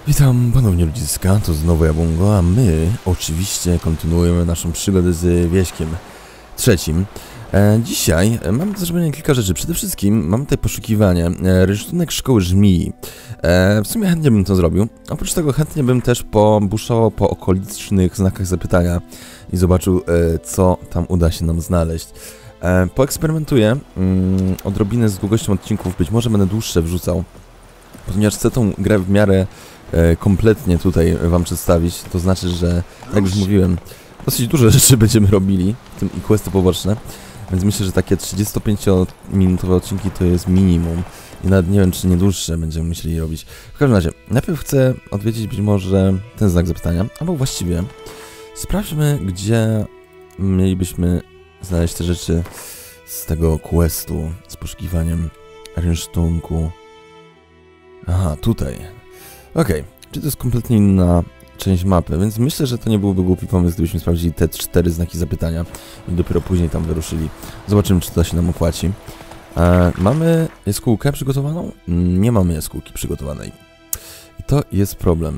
Witam ponownie ludziska, to znowu Jabungo, a my oczywiście kontynuujemy naszą przygodę z Wieśkiem trzecim. Dzisiaj mamy do zrobienia kilka rzeczy. Przede wszystkim mamy tutaj poszukiwanie rysunek szkoły żmii. W sumie chętnie bym to zrobił. Oprócz tego chętnie bym też pobuszował po okolicznych znakach zapytania i zobaczył, co tam uda się nam znaleźć. Poeksperymentuję odrobinę z długością odcinków, być może będę dłuższe wrzucał, ponieważ chcę tą grę w miarę kompletnie tutaj wam przedstawić. To znaczy, że tak jak już mówiłem, dosyć dużo rzeczy będziemy robili, w tym i questy poboczne, więc myślę, że takie 35-minutowe odcinki to jest minimum i nawet nie wiem, czy nie dłuższe będziemy musieli robić. W każdym razie, najpierw chcę odwiedzić być może ten znak zapytania, albo właściwie sprawdźmy, gdzie mielibyśmy znaleźć te rzeczy z tego questu, z poszukiwaniem rynsztunku. Aha, tutaj. Okej, czyli to jest kompletnie inna część mapy, więc myślę, że to nie byłby głupi pomysł, gdybyśmy sprawdzili te 4 znaki zapytania i dopiero później tam wyruszyli. Zobaczymy, czy to się nam opłaci. Mamy jaskółkę przygotowaną? Nie mamy jaskółki przygotowanej. I to jest problem.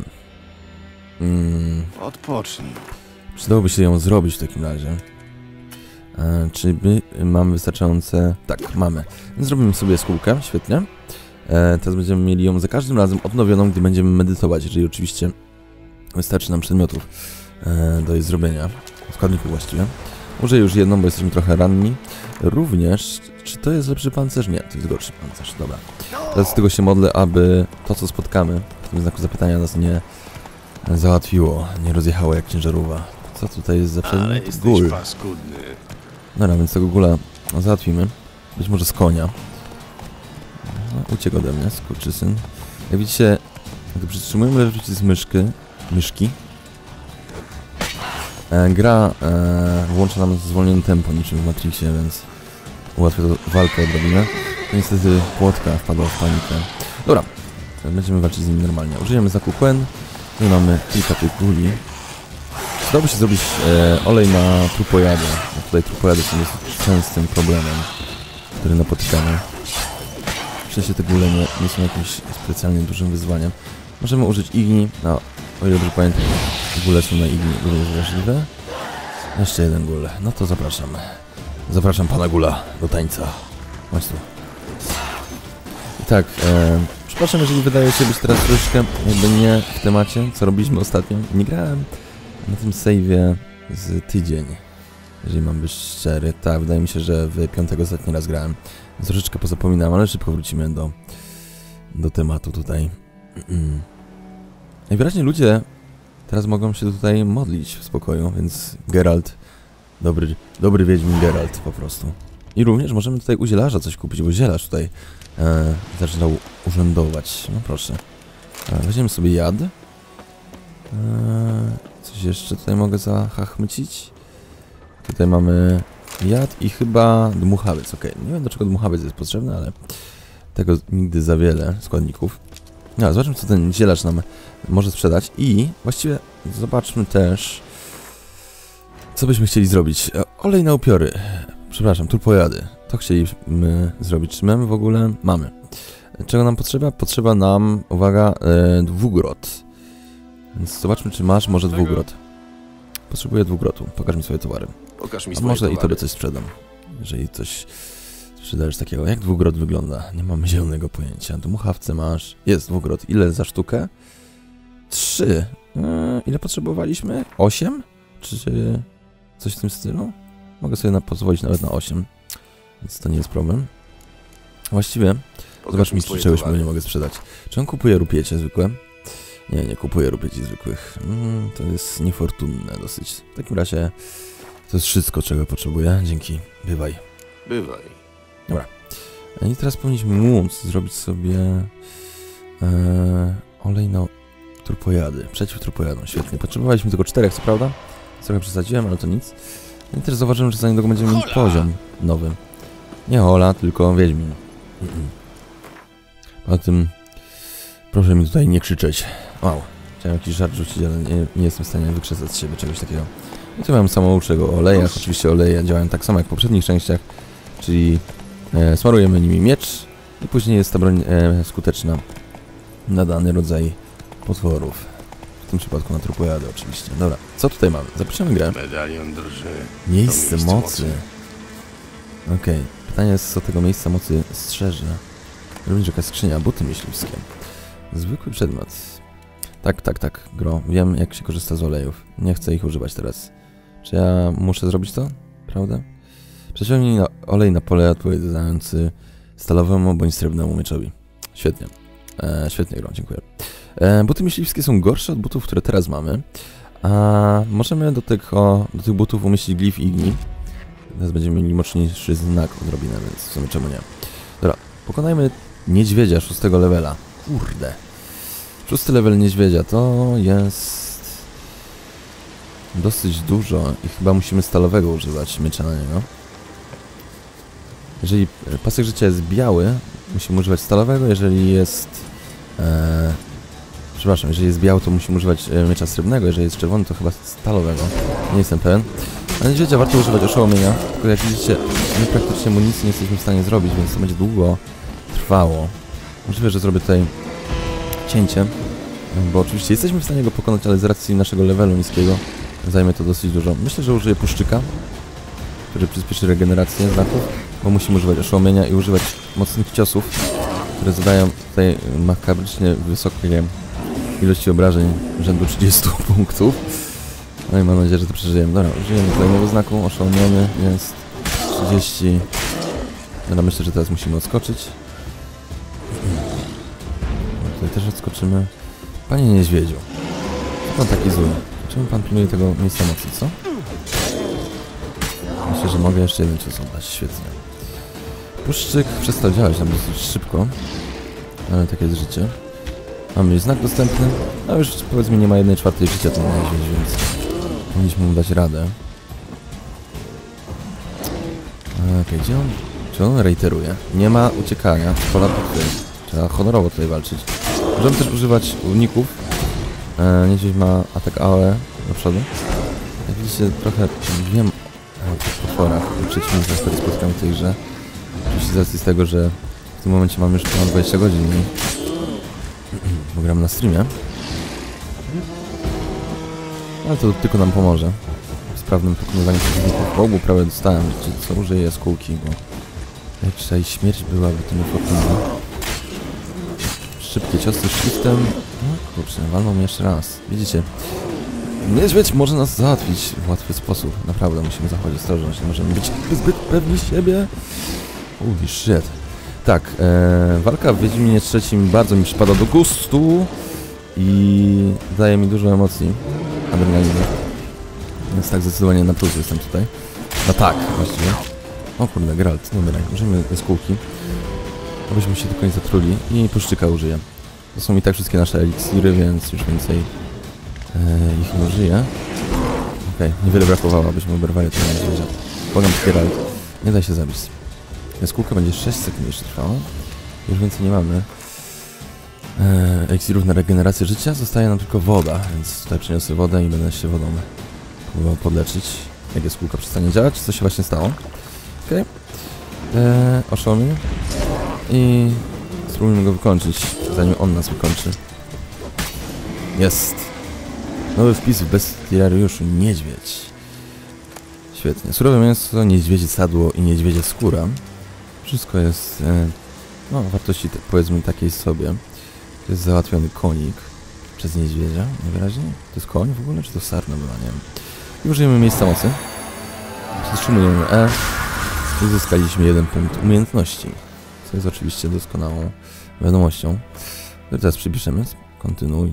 Odpocznij. Przydałoby się ją zrobić w takim razie. Czy my mamy wystarczające... Tak, mamy. Więc zrobimy sobie jaskółkę, świetnie. Teraz będziemy mieli ją za każdym razem odnowioną, gdy będziemy medytować, jeżeli oczywiście wystarczy nam przedmiotów do jej zrobienia, składników właściwie. Użyję już jedną, bo jesteśmy trochę ranni. Również, czy to jest lepszy pancerz? Nie, to jest gorszy pancerz, dobra. Teraz z tego się modlę, aby to, co spotkamy w tym znaku zapytania, nas nie załatwiło, nie rozjechało jak ciężarówka. Co tutaj jest za przedmiot? Gól. Dobra, więc tego gula załatwimy. Być może z konia. Uciekł ode mnie, skurczysyn. Jak widzicie, gdy przytrzymujemy lewy przycisk myszki, gra włącza nam zwolnione tempo, niczym w Matrixie, więc ułatwia to walkę odrobinę. To niestety płotka wpadła w panikę. Dobra, będziemy walczyć z nim normalnie. Użyjemy znaku Quen. Tu mamy kilka tych guli. Przydałoby się zrobić olej na trupojady. Bo tutaj trupojady są dosyć częstym problemem, który napotykamy. W sensie te góle nie są jakimś specjalnie dużym wyzwaniem. Możemy użyć igni, no, o ile dobrze pamiętam, góle są na igni wrażliwe. Jeszcze jeden gól, no to zapraszam. Zapraszam pana gula do tańca. Chodź tu. I tak, przepraszam, jeżeli wydaje się być teraz troszkę jakby nie w temacie, co robiliśmy ostatnio. Nie grałem na tym save'ie z tydzień, jeżeli mam być szczery. Tak, wydaje mi się, że w piątek ostatni raz grałem. Troszeczkę pozapominam, ale szybko wrócimy do tematu tutaj. Najwyraźniej ludzie teraz mogą się tutaj modlić w spokoju, więc Geralt, dobry wiedźmin Geralt po prostu. I również możemy tutaj u zielarza coś kupić, bo zielarz tutaj zaczynał urzędować. No proszę. Weźmiemy sobie jad. Coś jeszcze tutaj mogę zahachmycić. Tutaj mamy jad i chyba dmuchawiec, okej. Nie wiem, do czego dmuchawiec jest potrzebny, ale tego nigdy za wiele składników. No, zobaczmy, co ten zielarz nam może sprzedać i właściwie zobaczmy też, co byśmy chcieli zrobić. Olej na upiory. Przepraszam, trupojady. To chcieliśmy zrobić. Czy mamy w ogóle? Mamy. Czego nam potrzeba? Potrzeba nam, uwaga, dwugrot. Więc zobaczmy, czy masz może dwugrot. Potrzebuję dwugrotu. Pokaż mi swoje towary. Pokaż mi A swoje może towary. i tobie coś sprzedam. Jeżeli coś sprzedajesz takiego. Jak dwugrot wygląda? Nie mamy zielonego pojęcia. Dmuchawce masz. Jest dwugrot. Ile za sztukę? 3. Ile potrzebowaliśmy? 8? Czy coś w tym stylu? Mogę sobie pozwolić nawet na 8. Więc to nie jest problem. Właściwie zobacz mi, czy czegoś nie mogę sprzedać. Czy on kupuje rupiecie zwykłe? Nie kupuję rupieci zwykłych. To jest niefortunne dosyć. W takim razie to jest wszystko, czego potrzebuję. Dzięki. Bywaj. Bywaj. Dobra. I teraz powinniśmy móc zrobić sobie olej na trupojady. Przeciw trupojadom. Świetnie. Potrzebowaliśmy tylko 4, co prawda? Trochę przesadziłem, ale to nic. I teraz zauważyłem, że za niedługo będziemy mieli poziom nowy. Nie Hola, tylko Wiedźmin. Poza tym proszę mi tutaj nie krzyczeć. Wow. Chciałem jakiś żart rzucić, ale nie jestem w stanie wykrzesać z siebie czegoś takiego. I tu mam samouczego o olejach. Oczywiście oleje działają tak samo jak w poprzednich częściach, czyli smarujemy nimi miecz i później jest ta broń skuteczna na dany rodzaj potworów. W tym przypadku na trupojady oczywiście. Dobra, co tutaj mamy? Zapiszemy grę. Medalion drży. Miejsce mocy. Okej. Pytanie jest, co tego miejsca mocy strzeże. Również jakaś skrzynia, buty myśliwskie. Zwykły przedmiot. Tak, gro. Wiem, jak się korzysta z olejów. Nie chcę ich używać teraz. Czy ja muszę zrobić to? Prawda? Przeciągnij olej na pole odpowiadający stalowemu bądź srebrnemu mieczowi. Świetnie. Świetnie, gro, dziękuję. Buty myśliwskie są gorsze od butów, które teraz mamy. A możemy do tych butów umieścić glif igni. Teraz będziemy mieli mocniejszy znak odrobinę, więc w sumie czemu nie. Dobra, pokonajmy niedźwiedzia 6 levela. Kurde. 6 level niedźwiedzia to jest dosyć dużo i chyba musimy stalowego używać miecza na niego. Jeżeli pasek życia jest biały, musimy używać stalowego, jeżeli jest... przepraszam, jeżeli jest biały, to musimy używać miecza srebrnego, jeżeli jest czerwony, to chyba stalowego. Nie jestem pewien. Na niedźwiedzia warto używać oszołomienia, tylko jak widzicie, my praktycznie mu nic nie jesteśmy w stanie zrobić, więc to będzie długo trwało. Możliwe, że zrobię tutaj cięcie, bo oczywiście jesteśmy w stanie go pokonać, ale z racji naszego levelu niskiego zajmie to dosyć dużo. Myślę, że użyję puszczyka, który przyspieszy regenerację znaków, bo musimy używać oszołomienia i używać mocnych ciosów, które zadają tutaj makabrycznie wysokie ilości obrażeń rzędu 30 punktów. No i mam nadzieję, że to przeżyjemy. Dobra, użyjemy kolejnego znaku, oszołomiony, jest 30. Dobra, myślę, że teraz musimy odskoczyć. Tutaj też odskoczymy. Panie niedźwiedziu, co pan taki zły? Czemu pan pilnuje tego miejsca mocy, co? Myślę, że mogę jeszcze jeden cios oddać. Świetnie. Puszczyk przestał działać nam dosyć szybko, ale takie jest życie. Mamy już znak dostępny, a już powiedzmy nie ma 1/4 życia ten niedźwiedź, więc powinniśmy mu dać radę. Okej, gdzie on? Czy on reiteruje? Nie ma uciekania, pola tutaj. Trzeba honorowo tutaj walczyć. Możemy też używać uników. Niedźwiedź ma atak AOE do przodu. Jak widzicie, trochę wiem o tych potworach i przeciwnikach, które spotkamy w tej grze. Oczywiście z racji tego, że w tym momencie mamy już ponad 20 godzin i bo gram na streamie. Ale to tylko nam pomoże w sprawnym pokonywaniu przeciwników. W ogóle prawie dostałem, co użyję jaskółki, bo jak tutaj śmierć byłaby to niefortunna. Szybkie ciosy shiftem. No kurczę, walną mnie jeszcze raz. Widzicie? Niedźwiedź może nas załatwić w łatwy sposób. Naprawdę musimy zachodzić ostrożność. Nie możemy być zbyt pewni siebie. Shit. Tak, walka w Wiedźminie III bardzo mi przypada do gustu i daje mi dużo emocji, adrenaliny. Więc tak zdecydowanie na plus jestem tutaj. No tak, właściwie. O kurde, Geralt, dobra, użyjmy jaskółki, abyśmy się do końca truli i puszczyka użyję. To są i tak wszystkie nasze eliksiry, więc już więcej ich nie użyję. Okej, niewiele brakowało, abyśmy oberwali to niedźwiedzia. Błagam, Geralt, nie daj się zabić. Jaskółka będzie 6 sekund jeszcze trwała. Już więcej nie mamy eliksirów na regenerację życia. Zostaje nam tylko woda, więc tutaj przyniosę wodę i będę się wodą próbował podleczyć. Jak jaskółka przestanie działać, co się właśnie stało. Okej. Oszołomię. I spróbujmy go wykończyć, zanim on nas wykończy. Jest! Nowy wpis w bestiariuszu. Niedźwiedź. Świetnie. Surowe mięso, niedźwiedzie sadło i niedźwiedzie skóra. Wszystko jest, no, wartości powiedzmy takiej sobie. To jest załatwiony konik przez niedźwiedzia, najwyraźniej. To jest koń w ogóle, czy to sarna była, nie wiem. I użyjemy miejsca mocy. Zatrzymujemy E. I uzyskaliśmy 1 punkt umiejętności. Co jest oczywiście doskonałą wiadomością. Teraz przypiszemy. Kontynuuj.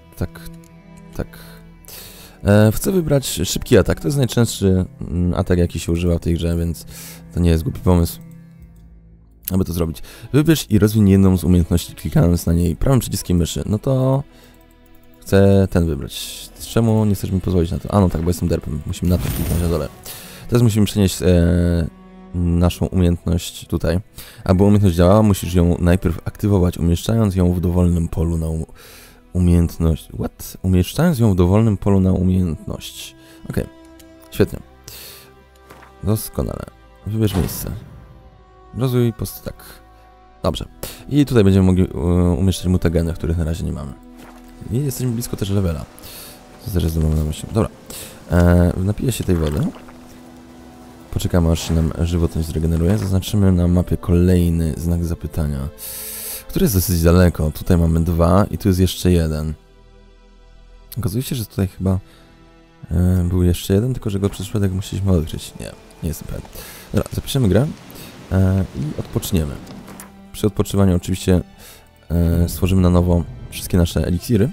Tak. Chcę wybrać szybki atak. To jest najczęstszy atak, jaki się używa w tej grze, więc to nie jest głupi pomysł, aby to zrobić. Wybierz i rozwiń jedną z umiejętności, klikając na niej prawym przyciskiem myszy. No to chcę ten wybrać. Czemu nie chcesz mi pozwolić na to? A no tak, bo jestem derpem. Musimy na to kliknąć na dole. Teraz musimy przenieść naszą umiejętność tutaj. Aby umiejętność działała, musisz ją najpierw aktywować, umieszczając ją w dowolnym polu na umiejętność. What? Umieszczając ją w dowolnym polu na umiejętność. Okej. Świetnie. Doskonale. Wybierz miejsce. Rozwój tak. Dobrze. I tutaj będziemy mogli umieszczać mutageny, których na razie nie mamy. I jesteśmy blisko też levela. To też jest na myśli. Dobra. Napiję się tej wody. Poczekamy, aż się nam żywotność zregeneruje. Zaznaczymy na mapie kolejny znak zapytania, który jest dosyć daleko. Tutaj mamy 2 i tu jest jeszcze 1. Okazuje się, że tutaj chyba był jeszcze jeden, tylko że go przez przypadek musieliśmy odkryć. Nie jestem pewien. Dobra, zapiszemy grę i odpoczniemy. Przy odpoczywaniu oczywiście stworzymy na nowo wszystkie nasze eliksiry.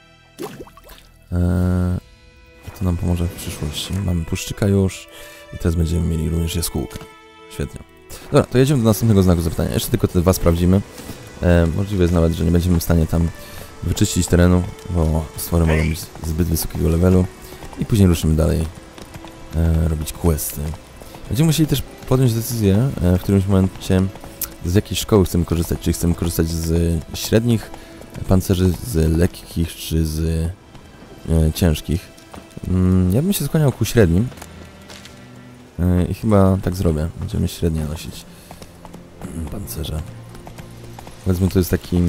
To nam pomoże w przyszłości. Mamy puszczyka już i teraz będziemy mieli również jaskółkę. Świetnie. Dobra, to jedziemy do następnego znaku zapytania. Jeszcze tylko te 2 sprawdzimy. Możliwe jest nawet, że nie będziemy w stanie tam wyczyścić terenu, bo stwory mogą być zbyt wysokiego levelu. I później ruszymy dalej robić questy. Będziemy musieli też podjąć decyzję w którymś momencie, z jakiej szkoły chcemy korzystać. Czy chcemy korzystać z średnich pancerzy, z lekkich, czy z ciężkich. Ja bym się skłaniał ku średnim. I chyba tak zrobię. Będziemy średnie nosić pancerze. Powiedzmy, to jest taki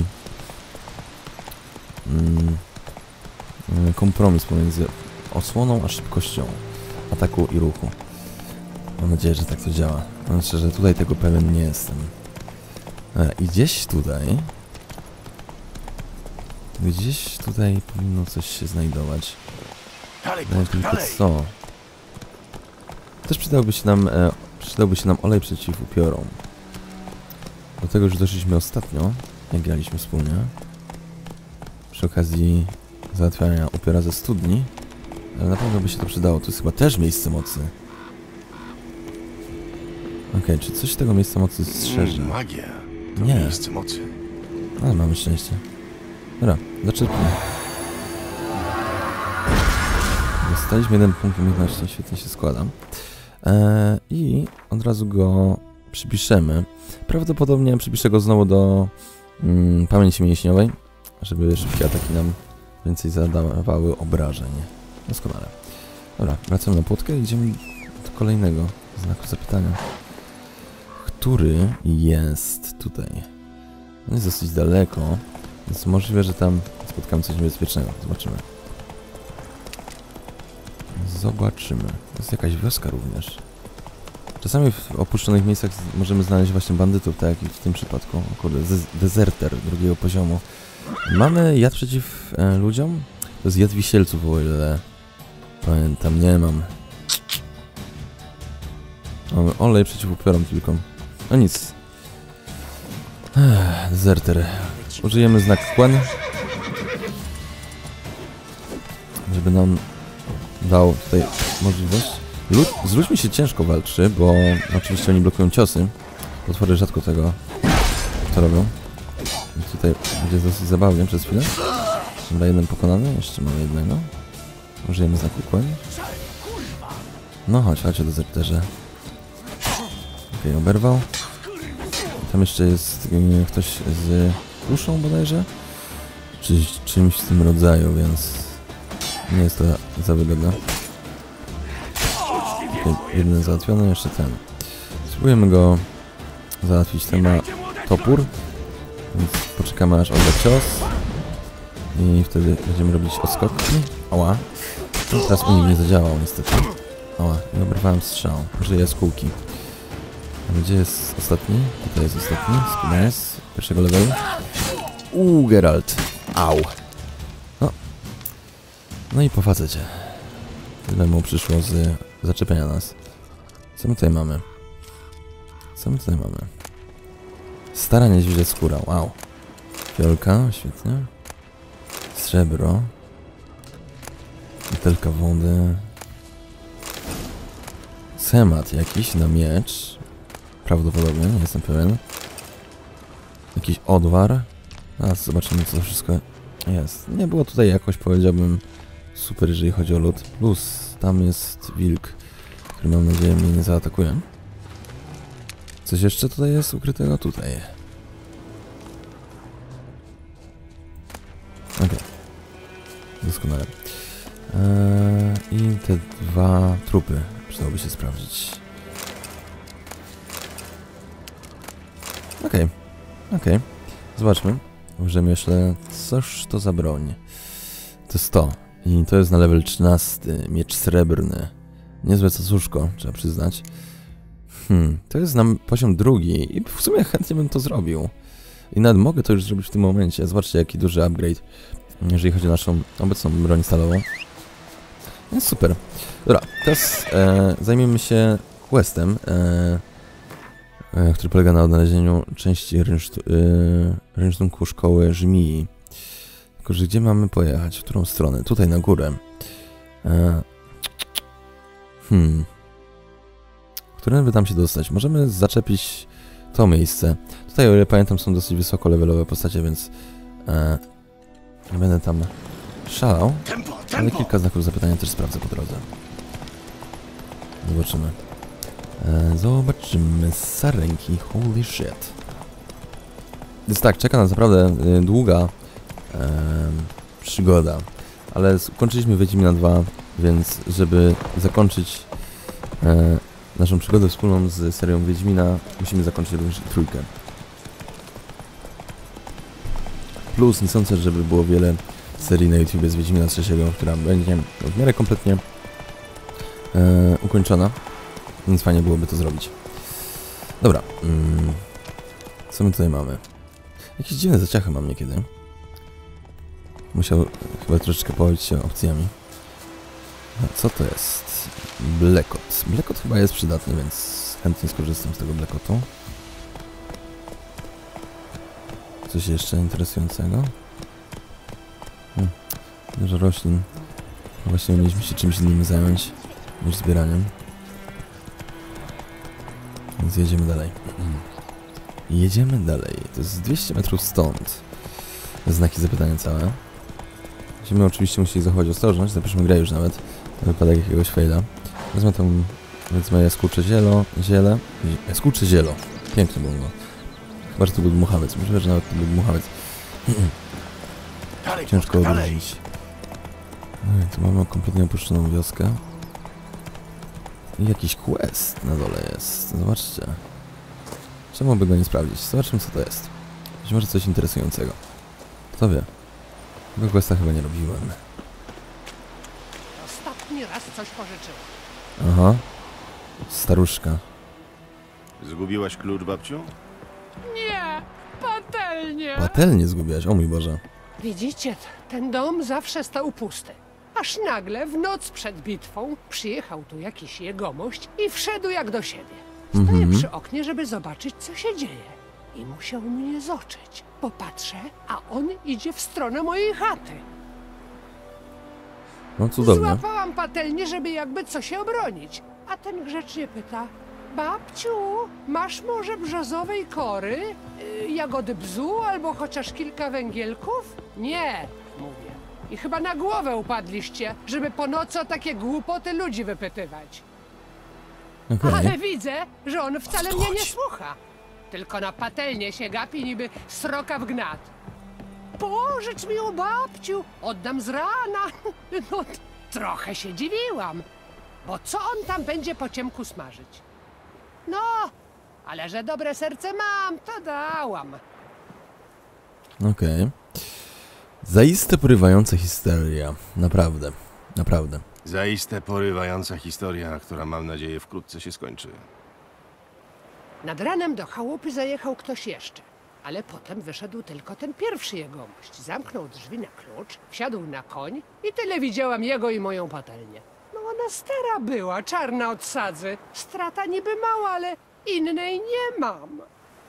kompromis pomiędzy osłoną a szybkością ataku i ruchu. Mam nadzieję, że tak to działa. Znaczy, że tutaj tego pewien nie jestem. I gdzieś tutaj powinno coś się znajdować. Tylko co? Też przydałby się nam olej przeciw upiorom. Do tego już doszliśmy ostatnio, jak graliśmy wspólnie. Przy okazji załatwiania upiora ze studni. Ale na pewno by się to przydało. To jest chyba też miejsce mocy. Okej, czy coś z tego miejsca mocy strzeże? Magia. To Nie. miejsce mocy. Ale mamy szczęście. Dobra, zaczerpnę. Dostaliśmy 1 punkt umiejętności, świetnie się składa. I od razu go przypiszemy. Prawdopodobnie przypiszę go znowu do pamięci mięśniowej, żeby szybkie ataki nam więcej zadawały obrażeń. Doskonale. Dobra, wracamy na płotkę i idziemy do kolejnego znaku zapytania, który jest tutaj. On jest dosyć daleko, więc możliwe, że tam spotkamy coś niebezpiecznego. Zobaczymy. To jest jakaś wioska również. Czasami w opuszczonych miejscach możemy znaleźć właśnie bandytów, tak jak i w tym przypadku. O kurde, dezerter 2. poziomu. Mamy jad przeciw ludziom? To jest jad wisielców, o ile pamiętam. Nie mam. Mamy olej przeciw upiorom tylko. No nic. Dezerter. Użyjemy znak Quen, żeby nam dał tutaj możliwość. Z ludźmi się ciężko walczy, bo oczywiście oni blokują ciosy. Potwory rzadko to robią. I tutaj będzie dosyć zabawnie przez chwilę. Dobra, jeden pokonany, jeszcze mamy jednego. Użyjemy znaku Quen. No chodź o dezerterze. Okej, oberwał. I tam jeszcze jest ktoś z uszą bodajże. Czy czymś w tym rodzaju, więc nie jest to za wygodne. Jeden załatwiony, jeszcze ten. Spróbujemy go załatwić. Ten ma topór, więc poczekamy, aż odda cios i wtedy będziemy robić odskoki. Ała. No, teraz unik nie zadziałał niestety. Ała, nie oberwałem strzał. Użyję jaskółki. A gdzie jest ostatni? Tutaj jest ostatni. Spinnes pierwszego levelu. Geralt. Au. No i po facecie. Tyle mu przyszło z zaczepiania nas. Co my tutaj mamy? Stara niedźwiedzia skóra. Wow. Fiolka, świetnie. Srebro. Butelka wody. Schemat jakiś na miecz. Prawdopodobnie, nie jestem pewien. Jakiś odwar. Zaraz zobaczymy, co to wszystko jest. Nie było tutaj jakoś, powiedziałbym, super, jeżeli chodzi o lód. Plus, tam jest wilk, który mam nadzieję mnie nie zaatakuje. Coś jeszcze tutaj jest ukrytego? Tutaj. Okej. Doskonale. I te 2 trupy przydałoby się sprawdzić. Okej. Zobaczmy. Może myślę, coż to za broń? To jest to. I to jest na level 13. Miecz srebrny. Niezłe cacuszko, trzeba przyznać. To jest na poziom 2. I w sumie chętnie bym to zrobił. I nawet mogę to już zrobić w tym momencie. Zobaczcie, jaki duży upgrade, jeżeli chodzi o naszą obecną broń stalową. Jest super. Dobra, teraz zajmiemy się questem, który polega na odnalezieniu części rynsztunku szkoły Żmii. Tylko, że gdzie mamy pojechać? W którą stronę? Tutaj na górę. Którędy tam się dostać? Możemy zaczepić to miejsce. Tutaj, o ile pamiętam, są dosyć wysoko levelowe postacie, więc nie będę tam szalał. Ale kilka znaków zapytania też sprawdzę po drodze. Zobaczymy. Zobaczymy. Sarenki. Holy shit. Więc tak, czeka nas naprawdę długa przygoda. Ale skończyliśmy Wiedźmina 2, więc żeby zakończyć naszą przygodę wspólną z serią Wiedźmina, musimy zakończyć również trójkę. Plus nie sądzę, żeby było wiele serii na YouTubie z Wiedźmina 3, która będzie w miarę kompletnie ukończona, więc fajnie byłoby to zrobić. Dobra, co my tutaj mamy? Jakieś dziwne zaciachy mam niekiedy. Musiał chyba troszeczkę położyć się opcjami. No, co to jest? Blekot. Blekot chyba jest przydatny, więc chętnie skorzystam z tego blekotu. Coś jeszcze interesującego? Dużo roślin. Właśnie mieliśmy się czymś innym zająć niż zbieraniem. Więc jedziemy dalej. Jedziemy dalej. To jest 200 metrów stąd. Znaki zapytania całe. Będziemy oczywiście musieli zachować ostrożność. Zapiszmy grę już nawet. Na wypadek jakiegoś fejla. Wezmę tą, powiedzmy, jaskółcze ziele. Jaskółcze zielo. Piękny był go. Chyba, że to był dmuchawiec. Możliwe, że nawet to był dmuchawiec. Ciężko odróżnić. No i tu mamy kompletnie opuszczoną wioskę. I jakiś quest na dole jest. Zobaczcie. Czemu by go nie sprawdzić? Zobaczmy, co to jest. Być może coś interesującego. Kto wie? Tego questa chyba nie robiłem. Ostatni raz coś pożyczyłem. Aha. Staruszka. Zgubiłaś klucz, babciu? Nie! Patelnie! Patelnię zgubiłaś, o mój Boże. Widzicie, ten dom zawsze stał pusty. Aż nagle, w noc przed bitwą, przyjechał tu jakiś jegomość i wszedł jak do siebie. Staję przy oknie, żeby zobaczyć, co się dzieje. I musiał mnie zoczyć. Popatrzę, a on idzie w stronę mojej chaty. No cudownie. Złapałam patelnię, żeby jakby co się obronić. A ten grzecznie pyta: babciu, masz może brzozowej kory, jagody bzu albo chociaż kilka węgielków? Nie, mówię. I chyba na głowę upadliście, żeby po nocy o takie głupoty ludzi wypytywać. Okej. Ale widzę, że on wcale mnie nie słucha. Tylko na patelnię się gapi niby sroka w gnat. Pożycz mi ją, babciu, oddam z rana. No, trochę się dziwiłam, bo co on tam będzie po ciemku smażyć? No, ale że dobre serce mam, to dałam. Okej. Zaiste porywająca historia. Naprawdę. Naprawdę. Zaiste porywająca historia, która mam nadzieję wkrótce się skończy. Nad ranem do chałupy zajechał ktoś jeszcze, ale potem wyszedł tylko ten pierwszy jegomość. Zamknął drzwi na klucz, wsiadł na koń i tyle widziałam jego i moją patelnię. No ona stara była, czarna od sadzy. Strata niby mała, ale innej nie mam.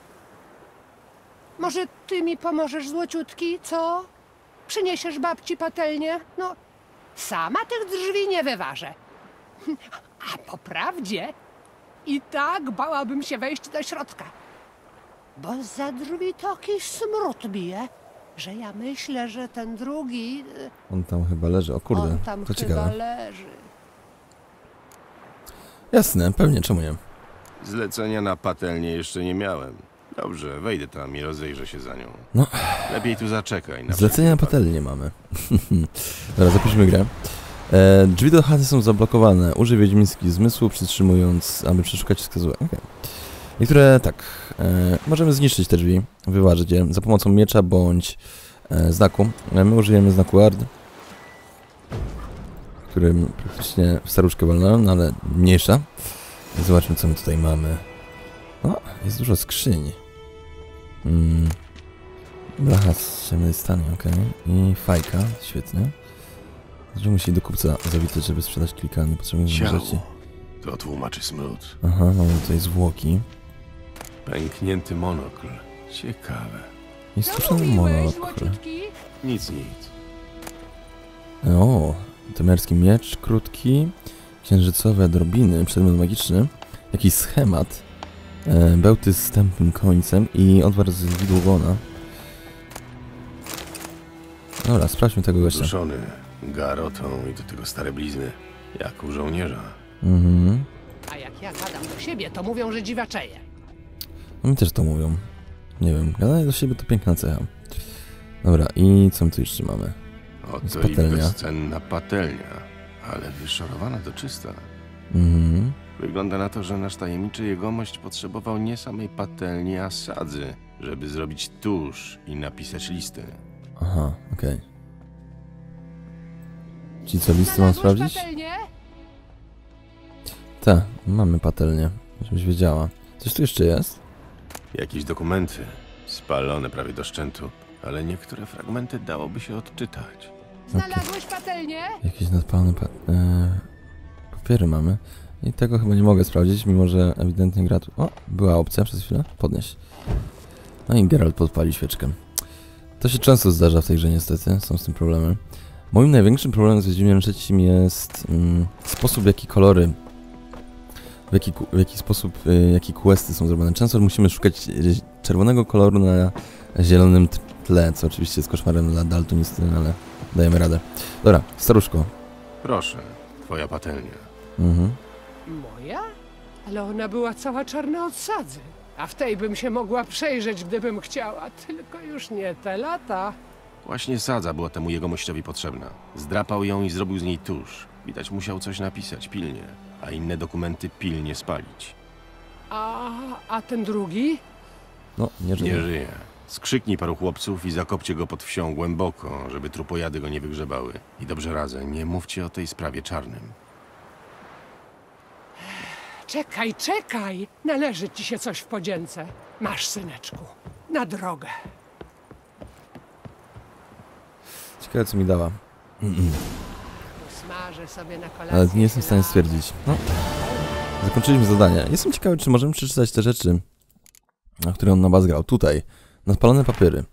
Może ty mi pomożesz, złociutki, co? Przyniesiesz babci patelnię? No, sama tych drzwi nie wyważę. A po prawdzie i tak bałabym się wejść do środka. Bo za drzwi taki smród bije, że ja myślę, że ten drugi... On tam chyba leży. O kurde, on tam to chyba ciekawe. leży. Jasne, pewnie, czemu nie? Zlecenia na patelnię jeszcze nie miałem. Dobrze, wejdę tam i rozejrzę się za nią. No. Lepiej tu zaczekaj. Zlecenia na patelnię mamy. Dobra, zapiszmy grę. Drzwi do chaty są zablokowane. Użyj wiedźmińskich zmysłów, przytrzymując, aby przeszukać wskazówek. Okay. i które tak, możemy zniszczyć te drzwi, wyważyć je za pomocą miecza bądź znaku. My użyjemy znaku Ard, którym praktycznie w staruszkę walnąłem, no ale mniejsza. Zobaczmy, co my tutaj mamy. O, jest dużo skrzyń. Blacha z ciemnej stanie, okej. I fajka, świetnie. Że musi do kupca zawitać, żeby sprzedać kilka niepotrzebnych rzeczy. To tłumaczy smród. Aha, mamy tutaj zwłoki. Pęknięty monokl. Ciekawe. I Co stuczony mówiłeś, monokl. złociutki? Nic. O, temerski miecz krótki, księżycowe drobiny, przedmiot magiczny, jakiś schemat, bełty z tępym końcem i odwar z widłogona. Dobra, sprawdźmy tego gościa. Duszony garotą i do tego stare blizny. Jak u żołnierza. Mhm. A jak ja gadam do siebie, to mówią, że dziwaczeję. No mi też to mówią. Nie wiem, gadanie do siebie to piękna cecha. Dobra, i co my tu jeszcze mamy? Oto i patelnia. bezcenna patelnia, ale wyszorowana do czysta. Mhm. Wygląda na to, że nasz tajemniczy jegomość potrzebował nie samej patelni, a sadzy, żeby zrobić tusz i napisać listy. Aha, okej. Ci co listy mam Znalazłeś sprawdzić? patelnię? Tak, mamy patelnię, żebyś wiedziała. Coś tu jeszcze jest? Jakieś dokumenty, spalone prawie do szczętu, ale niektóre fragmenty dałoby się odczytać. Znalazłeś patelnię? Jakieś nadpalne papiery mamy. I tego chyba nie mogę sprawdzić, mimo że ewidentnie gra tu... O, była opcja przez chwilę. Podnieś. No i Geralt podpali świeczkę. To się często zdarza w tej grze niestety, są z tym problemy. Moim największym problemem z Wiedźminem III jest sposób, w jaki kolory, w jaki sposób, jakie questy są zrobione. Często musimy szukać czerwonego koloru na zielonym tle, co oczywiście jest koszmarem dla daltonisty, ale dajemy radę. Dobra, staruszko. Proszę, twoja patelnia. Mhm. Moja? Ale ona była cała czarna od sadzy. A w tej bym się mogła przejrzeć, gdybym chciała. Tylko już nie te lata. Właśnie sadza była temu jegomościowi potrzebna. Zdrapał ją i zrobił z niej tusz. Widać, musiał coś napisać pilnie, a inne dokumenty pilnie spalić. A ten drugi? No, nie żyje. Nie żyje. Skrzyknij paru chłopców i zakopcie go pod wsią głęboko, żeby trupojady go nie wygrzebały. I dobrze radzę, nie mówcie o tej sprawie czarnym. Czekaj! Należy ci się coś w podzięce. Masz, syneczku. Na drogę. Ciekawe co mi dała. Smażę sobie na kolację. Ale nie jestem w stanie ślad. stwierdzić. No. Zakończyliśmy zadanie. Jestem ciekawy, czy możemy przeczytać te rzeczy, na które on na was grał. Tutaj. Nadpalone papiery.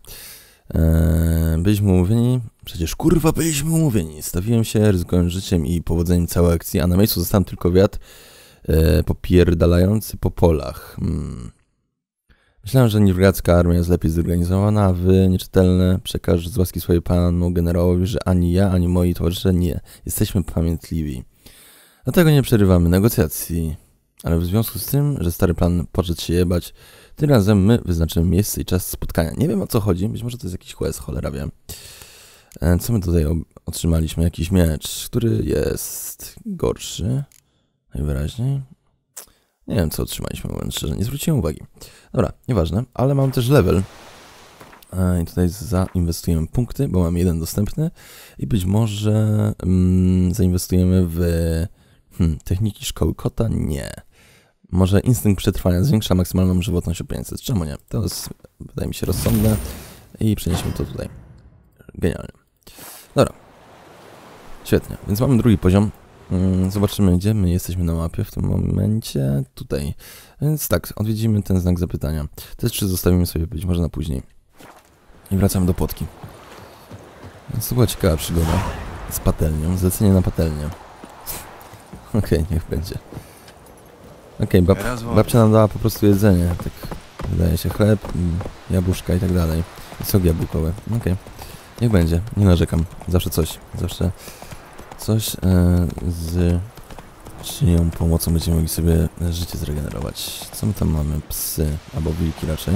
Byliśmy umówieni. Przecież kurwa byliśmy umówieni. Stawiłem się, ryzykując życiem i powodzeniem całej akcji, a na miejscu zostałem tylko wiatr popierdalający po polach. Myślałem, że nilfgaardzka armia jest lepiej zorganizowana, a wy, nieczytelne, przekaż z łaski swojej panu generałowi, że ani ja, ani moi towarzysze nie. Jesteśmy pamiętliwi. Dlatego nie przerywamy negocjacji. Ale w związku z tym, że stary plan poszedł się jebać, tym razem my wyznaczymy miejsce i czas spotkania. Nie wiem o co chodzi, być może to jest jakiś quest, cholera wie. Co my tutaj otrzymaliśmy? Jakiś miecz, który jest gorszy. Najwyraźniej. Nie wiem co otrzymaliśmy, mówiąc szczerze, nie zwróciłem uwagi. Dobra, nieważne, ale mam też level. I tutaj zainwestujemy punkty, bo mamy jeden dostępny. I być może zainwestujemy w techniki szkoły kota? Nie. Może instynkt przetrwania zwiększa maksymalną żywotność o 500. Czemu nie? To jest, wydaje mi się, rozsądne. I przenieśmy to tutaj. Genialnie. Dobra. Świetnie, więc mamy drugi poziom. Zobaczymy, gdzie my jesteśmy na mapie w tym momencie. Tutaj. Więc tak, odwiedzimy ten znak zapytania. Te 3 zostawimy sobie być może na później. I wracamy do Płotki. Więc to była ciekawa przygoda. Z patelnią. Zlecenie na patelnię. Okej, niech będzie. Okej, babcia nam dała po prostu jedzenie. Tak, wydaje się, chleb, jabłuszka i tak dalej. I sok jabłkowy. Okej. Niech będzie. Nie narzekam. Zawsze coś. Zawsze coś z czyją pomocą będziemy mogli sobie życie zregenerować. Co my tam mamy? Psy. Albo wilki raczej.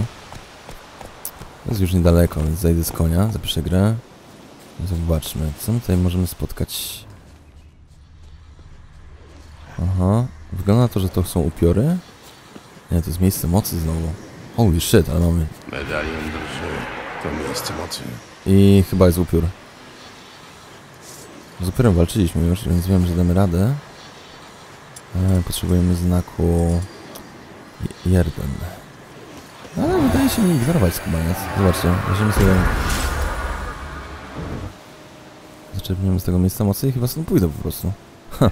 To jest już niedaleko, więc zejdę z konia. Zapiszę grę. Zobaczmy. Co my tutaj możemy spotkać? Aha. Wygląda na to, że to są upiory. Nie, to jest miejsce mocy znowu. Holy shit, ale mamy. Medalion drży. To miejsce mocy. I chyba jest upiór. Z upiorem walczyliśmy już, więc wiem, że damy radę. Potrzebujemy znaku Jeden. Ale wydaje się mi ignorować skubaniec. Zobaczcie, weźmiemy sobie... Zaczerpniemy z tego miejsca mocy i chyba stąd pójdę po prostu. Ha.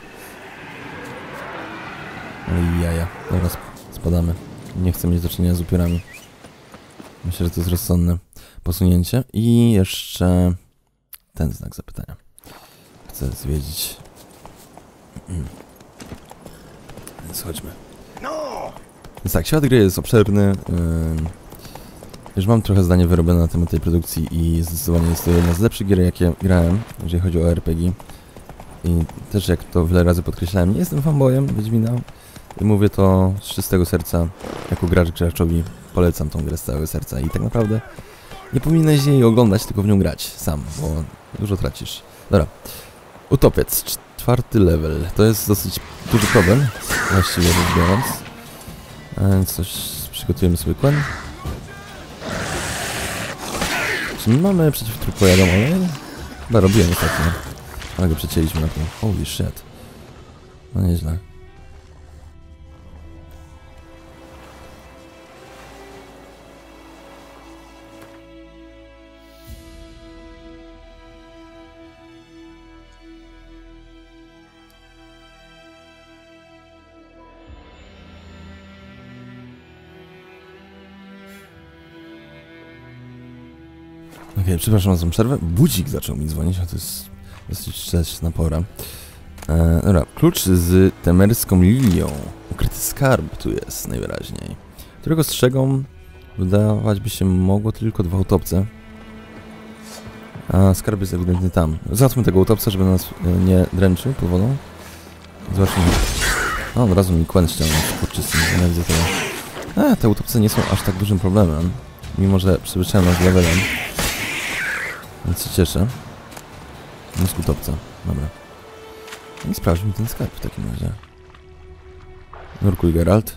Ale jaja. Dobra, spadamy. Nie chcę mieć do czynienia z upiorami. Myślę, że to jest rozsądne posunięcie. I jeszcze ten znak zapytania. Chcę zwiedzić. Więc chodźmy. Więc tak, świat gry jest obszerny. Już mam trochę zdanie wyrobione na temat tej produkcji i zdecydowanie jest to jedna z lepszych gier, jakie grałem, jeżeli chodzi o RPG. I też, jak to wiele razy podkreślałem, nie jestem fanboyem Wiedźmina. I mówię to z czystego serca, jako graczowi polecam tą grę z całego serca. I tak naprawdę nie powinieneś jej oglądać, tylko w nią grać sam, bo dużo tracisz. Dobra, Utopiec, 4. level. To jest dosyć duży problem, właściwie rzecz biorąc. Coś przygotujemy sobie Quen. Czy nie mamy przeciwtrupu olej? Chyba robiłem ostatnio. Ale go przecięliśmy na to. Holy shit. No nieźle. Okej, przepraszam za tą przerwę. Budzik zaczął mi dzwonić, a to jest dosyć wczesna pora. Dobra, klucz z temerską lilią. Ukryty skarb tu jest najwyraźniej. Którego strzegą wydawać by się mogło tylko 2 utopce. A skarb jest ewidentnie tam. Załatwmy tego utopca, żeby nas nie dręczył pod wodą. Zobaczymy. O, od razu mi Quen ściągnął. Kurczysty, nienawidzę tego. Te utopce nie są aż tak dużym problemem. Mimo, że przyzwyczaiłem nas levelem. Więc się cieszę. Mózg utopca. Dobra. I sprawdźmy ten skarb w takim razie. Nurkuj Geralt.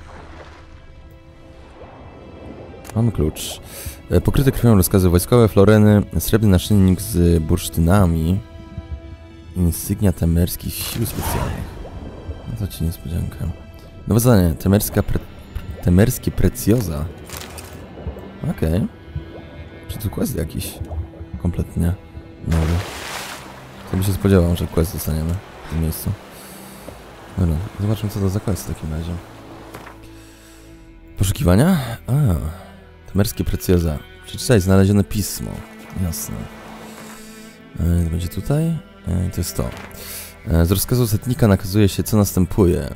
Mamy klucz. Pokryte krwią rozkazy wojskowe, floreny, srebrny naszyjnik z bursztynami. Insygnia temerskich sił specjalnych. No to ci niespodzianka. Nowe zadanie. Temerskie precjoza. Okej. Czy to quest jakiś? Kompletnie nowy. To by się spodziewał, że quest dostaniemy w tym miejscu. Dobra, zobaczmy co to za quest w takim razie. Poszukiwania? Temerskie precjoza. Przeczytaj znalezione pismo. Jasne. To będzie tutaj. To jest to. Z rozkazu setnika nakazuje się, co następuje.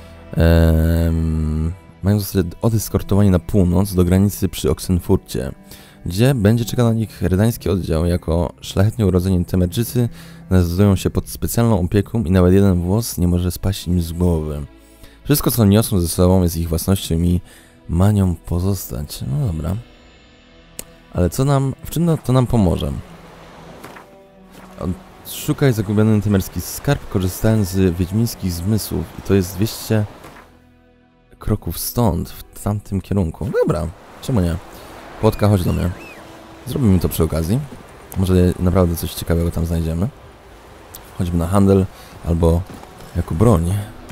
Mają zostać odeskortowani na północ do granicy przy Oxenfurcie, gdzie będzie czekał na nich redański oddział. Jako szlachetnie urodzeni Temerdżycy znajdują się pod specjalną opieką i nawet jeden włos nie może spaść im z głowy. Wszystko, co niosą ze sobą, jest ich własnością i ma nią pozostać. No dobra. Ale co nam... w czym to nam pomoże? Szukaj zagubiony temerski skarb, korzystając z wiedźmińskich zmysłów. I to jest 200 kroków stąd, w tamtym kierunku. Dobra, czemu nie? Płotka, chodź do mnie. Zrobimy to przy okazji. Może naprawdę coś ciekawego tam znajdziemy. Choćby na handel, albo jako broń.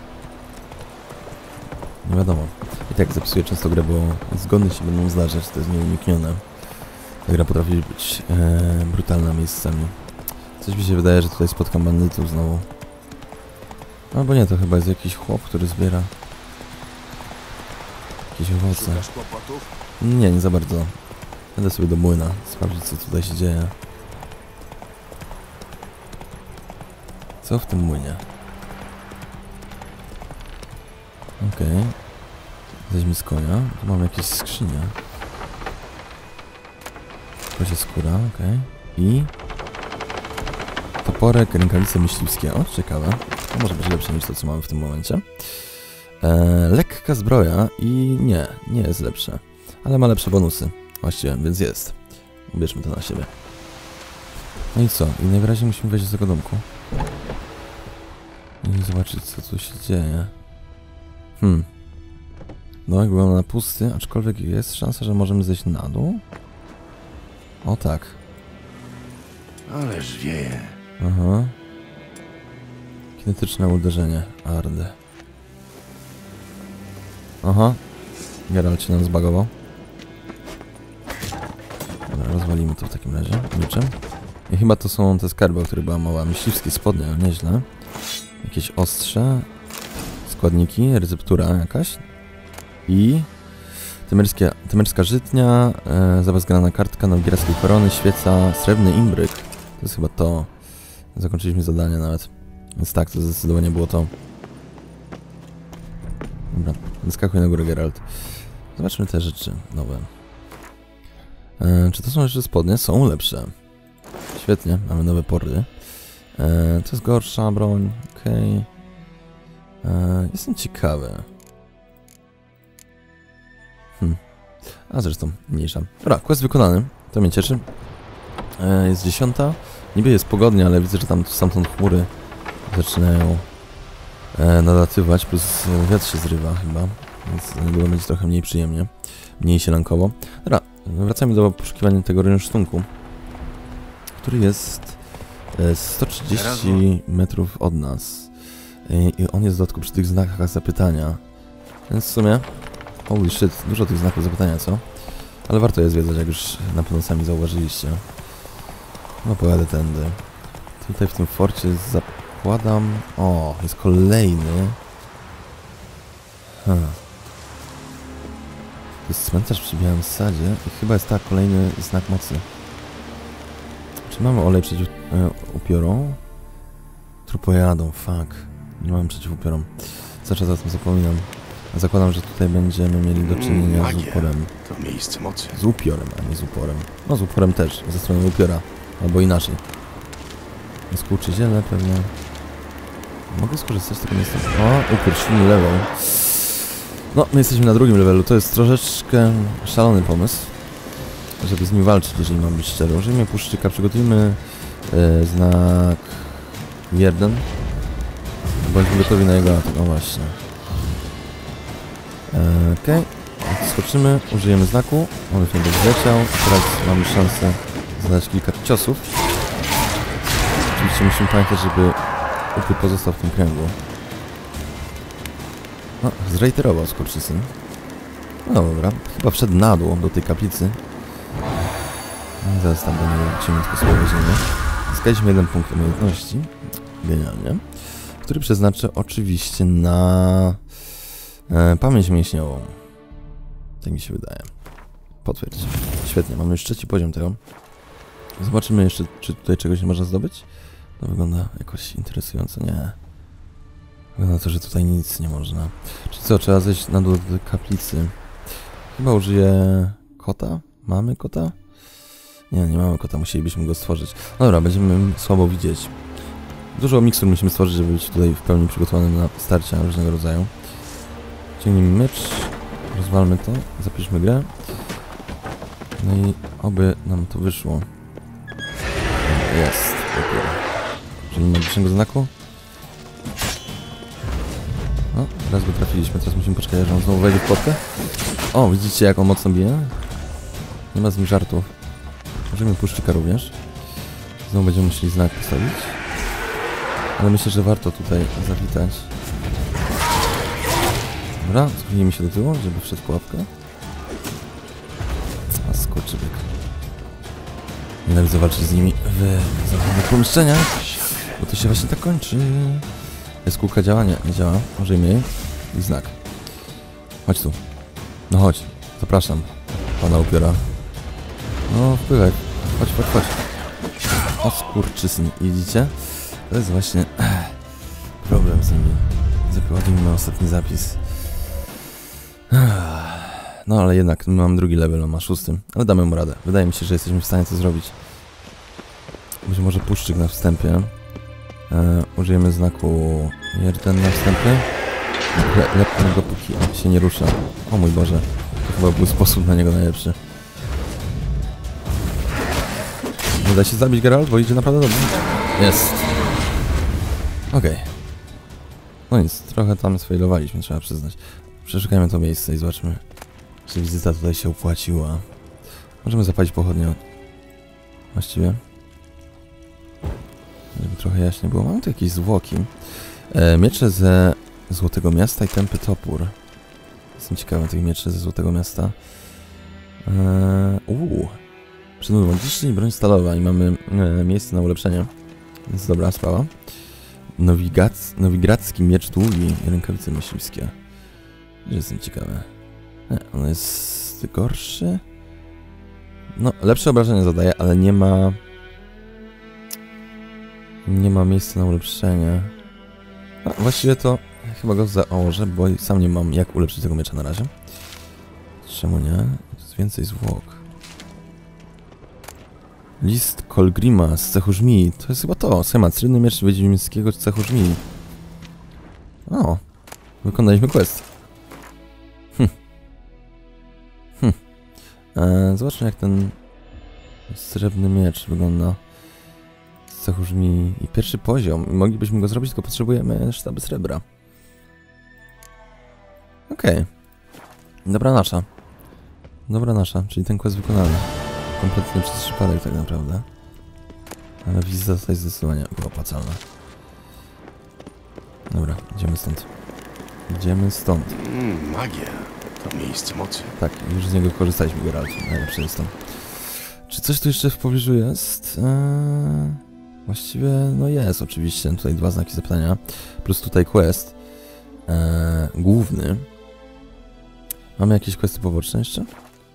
Nie wiadomo. I tak zepsuję często grę, bo zgony się będą zdarzać, to jest nieuniknione. Ta gra potrafi być brutalna miejscami. Coś mi się wydaje, że tutaj spotkam bandytów znowu. Albo nie, to chyba jest jakiś chłop, który zbiera jakieś owoce. Nie, nie za bardzo. Będę sobie do młyna sprawdzić, co tutaj się dzieje. Co w tym młynie? Okej. Weźmy z konia. Tu mamy jakieś skrzynie. Kozie skóra, okej. I... toporek, rękawice myśliwskie. O, ciekawe. To może być lepsze niż to, co mamy w tym momencie. Lekka zbroja i nie jest lepsze. Ale ma lepsze bonusy. Właściwie, więc jest. Ubierzmy to na siebie. No i co? I najwyraźniej musimy wejść do tego domku. I zobaczyć, co tu się dzieje. Domek wygląda na pusty, aczkolwiek jest szansa, że możemy zejść na dół? O tak. Ależ wieje. Aha. Kinetyczne uderzenie. Arde. Aha. Geralt się nam zbagował. Dobra, rozwalimy to w takim razie. Mieczem. I chyba to są te skarby, o których była mowa. Myśliwskie spodnie, no nieźle. Jakieś ostrze. Składniki. Receptura jakaś. I... Temerska żytnia. Zabezgrana kartka nowigierskiej korony. Świeca. Srebrny imbryk. To jest chyba to. Zakończyliśmy zadanie nawet. Więc tak, to zdecydowanie było to. Dobra, wyskakuj na górę, Geralt. Zobaczmy te rzeczy nowe. Czy to są jeszcze spodnie? Są lepsze. Świetnie, mamy nowe pory. To jest gorsza broń, okej. Jestem ciekawy. A zresztą, mniejsza. Dobra, quest wykonany, to mnie cieszy. Jest 10. Niby jest pogodnie, ale widzę, że tam stamtąd chmury zaczynają nalatywać, plus wiatr się zrywa chyba, więc niedługo będzie trochę mniej przyjemnie, mniej sielankowo. Dobra, wracamy do poszukiwania tego rynsztunku, który jest 130 metrów od nas i on jest w dodatku przy tych znakach zapytania, więc w sumie, holy shit, dużo tych znaków zapytania, co? Ale warto je zwiedzać, jak już na pewno sami zauważyliście. No pojadę tędy. Tutaj w tym forcie zakładam... O, jest kolejny. To jest cmentarz przy Białym Sadzie i chyba jest tak, kolejny znak mocy. Czy mamy olej przeciw upiorom? Trupojadą, fuck. Nie mamy przeciw upiorom. Cały czas o tym zapominam. Zakładam, że tutaj będziemy mieli do czynienia z uporem. To miejsce mocy. Z upiorem, a nie z uporem. No z uporem też, ze strony upiora. Albo inaczej. Skurczyziele pewnie. Mogę skorzystać z tego miejsca. O, upiór, silny level. No, my jesteśmy na drugim levelu. To jest troszeczkę szalony pomysł, żeby z nim walczyć, jeżeli mam być szczery. Użyjmy puszczyka, przygotujmy znak 1. Bądźmy gotowi na jego atak. O właśnie. Okej. Skoczymy, użyjemy znaku. On się zleciał. Teraz mamy szansę zadać kilka ciosów. Oczywiście musimy pamiętać, żeby upiór pozostał w tym kręgu. No, zrejterował skurczysyn. No dobra, chyba wszedł na dół do tej kaplicy. No, zaraz tam do niego ciemniutko sobie weźmiemy. Zyskaliśmy 1 punkt umiejętności. Genialnie. Który przeznaczę oczywiście na pamięć mięśniową. Tak mi się wydaje. Potwierdź. Świetnie, mamy już 3. poziom tego. Zobaczymy jeszcze, czy tutaj czegoś nie można zdobyć. To wygląda jakoś interesująco, nie. Wygląda na to, że tutaj nic nie można. Czy co, trzeba zejść na dół do kaplicy. Chyba użyję kota? Mamy kota? Nie, nie mamy kota, musielibyśmy go stworzyć. No dobra, będziemy słabo widzieć. Dużo mikstur musimy stworzyć, żeby być tutaj w pełni przygotowany na starcia różnego rodzaju. Ciągnijmy miecz, rozwalmy to, zapiszmy grę. No i oby nam to wyszło. Jest, dopiero. Użyjmy magicznego znaku. No, teraz go trafiliśmy, teraz musimy poczekać, że on znowu wejdzie w potkę. O, widzicie jak on mocno bije? Nie ma z nim żartów. Możemy puszczyka również. Znowu będziemy musieli znak postawić. Ale myślę, że warto tutaj zawitać. Dobra, schylimy się do tyłu, żeby wszedł w pułapkę. A skurczybyk. Nienawidzę walczyć z nimi w zamkniętych pomieszczeniach, bo to się właśnie tak kończy. Jest kółka działania, nie działa. Użyjmy jej. I znak. Chodź tu. No chodź. Zapraszam pana upiora. No wpływaj. Chodź, chodź, chodź. O skurczysyn. Widzicie? To jest właśnie problem z nimi. Ładujmy ostatni zapis. No ale jednak mam 2. level, on ma 6. Ale damy mu radę. Wydaje mi się, że jesteśmy w stanie to zrobić. Być może puszczyk na wstępie. Użyjemy znaku 1 na wstępie. Lepmy go, póki się nie rusza. O mój Boże. To chyba był sposób na niego najlepszy. Nie da się zabić Geralt, bo idzie naprawdę dobrze. Jest. Okej. No nic, trochę tam sfailowaliśmy, trzeba przyznać. Przeszukajmy to miejsce i zobaczmy, czy wizyta tutaj się opłaciła. Możemy zapalić pochodnię. Właściwie. Żeby trochę jaśniej było. Mamy tu jakieś zwłoki. Miecze ze Złotego Miasta i tępy topór. Jestem ciekawy tych mieczy ze Złotego Miasta. Przedmiotowo niszczyć broń stalowa i mamy miejsce na ulepszenie. Więc dobra sprawa. Nowigradzki miecz długi i rękawice myśliwskie. Jestem ciekawy. On jest gorszy? No, lepsze obrażenia zadaje, ale nie ma... Nie ma miejsca na ulepszenie. A, właściwie to chyba go założę, bo sam nie mam jak ulepszyć tego miecza na razie. Czemu nie? To jest więcej zwłok. List Kolgrima z cechu żmii. To jest chyba to. Schemat. Srebrny miecz wiedźmińskiego cechu żmii. O. Wykonaliśmy quest. Zobaczmy jak ten srebrny miecz wygląda z cechu żmii. I pierwszy poziom. Moglibyśmy go zrobić, tylko potrzebujemy sztaby srebra. Okej. Dobra nasza. Dobra nasza, czyli ten quest wykonany. Kompletnie przez przypadek tak naprawdę. Ale wizyta tutaj zdecydowanie była opłacalna. Dobra, idziemy stąd. Idziemy stąd. Magia. To miejsce mocy. Tak, już z niego korzystaliśmy, Geralt. Najlepszy jest tam. Czy coś tu jeszcze w pobliżu jest? Właściwie, no jest oczywiście. Tutaj 2 znaki zapytania. Plus tutaj quest. Główny. Mamy jakieś questy poboczne jeszcze?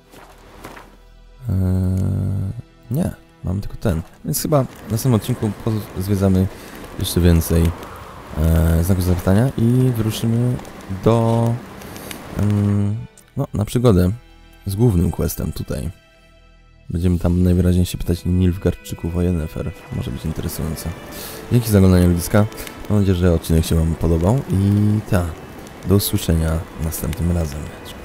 Nie, mamy tylko ten. Więc chyba w następnym odcinku zwiedzamy jeszcze więcej znaków zapytania i wyruszymy do... no, na przygodę z głównym questem tutaj. Będziemy tam najwyraźniej się pytać Nilfgaardczyków o Yennefer. Może być interesujące. Dzięki za oglądanie ludziska. Mam nadzieję, że odcinek się wam podobał i do usłyszenia następnym razem.